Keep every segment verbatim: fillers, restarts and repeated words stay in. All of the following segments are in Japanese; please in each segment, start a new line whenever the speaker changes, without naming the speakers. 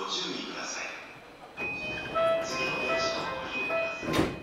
注意ください。次の電車をご利用ください。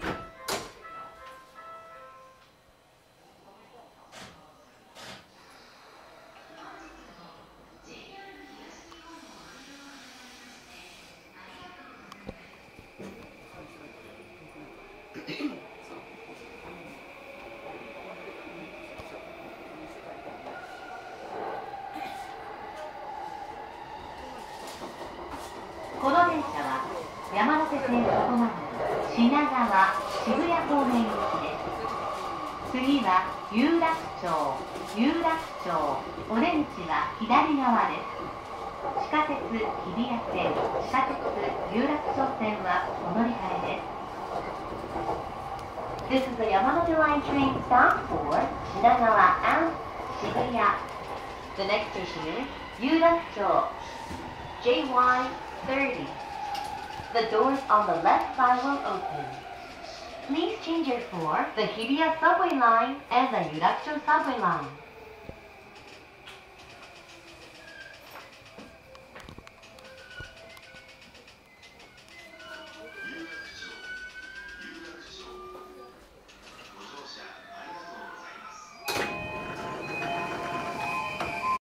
この電車は山手線外回り品川渋谷方面行きです。次は有楽町、有楽町、お出口は左側です。地下鉄日比谷線、地下鉄有楽町線はお乗り換えです。This is the Yamanote Line train stop for Shinagawa and Shibuya. The next station is Yurakucho, J Y thirty. The doors on the left side will open. Please change it for the Hibiya subway line and the Yurakucho subway line.